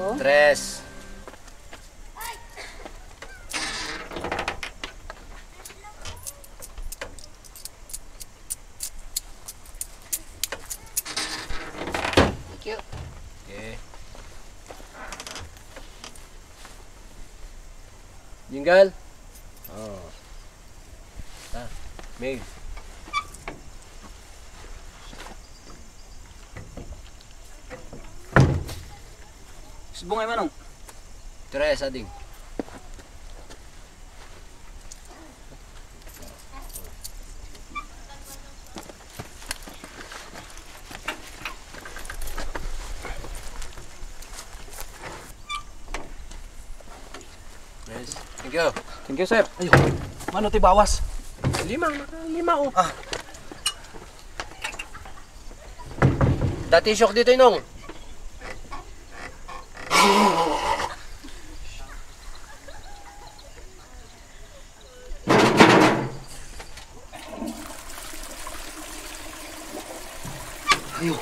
Tres. Thank you. Okay. Jingle. Oh. Meg. Subong ay manong. Tres, ading. Tres. Thank you. Thank you, sir. Ayo. Mano ti bawas? Lima oh. Dati shock dito inong. Ayo.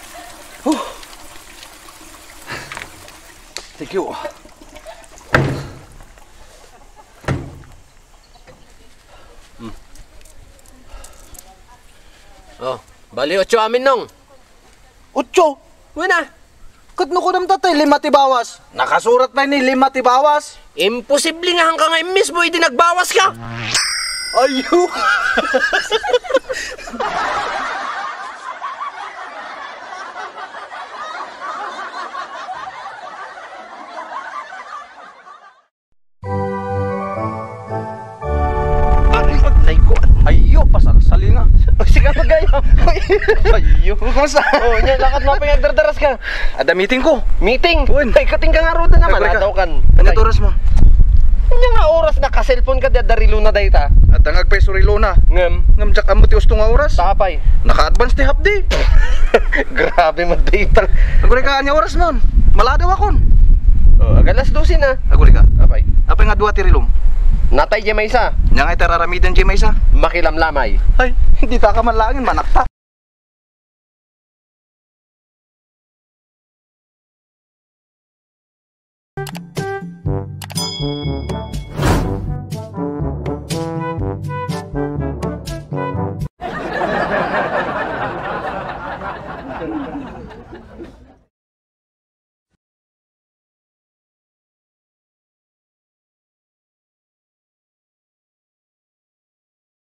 Thank you. Oh, bali 8 amin nong. 8. Wala. Kadno ko nam tatay 5 ti bawas. Nakasurat pa ni 5 ti bawas. Imposible nga hanggang ngayon mismo hindi nagbawas ka. Ayo. Ayo, pasal-sali nga. Sige magaya. Ayo, kumusta? Oh, nya lakad mo pinagdardaras ka. Ada meeting ko. Meeting. Uy. Ay kating ka nga ruda naman Ay, ataw kan. Ano oras mo? Nya nga oras na ka-cellphone ka darilo na dayta. At ang agpay surilo na. Ngem. Ngam jak amo ti usto nga oras. Tapay. Naka-advance ti half day. Grabe man dayta. Aguri ka anya oras mon. Maladaw akon. Oh, agalas 12 na. Aguri ka. Tapay. Apay nga duwa ti rilom. Natay jay may isa. Nya nga iteraramidan jay may isa. Makilamlamay. Ay, hindi ta ka man langin manakta.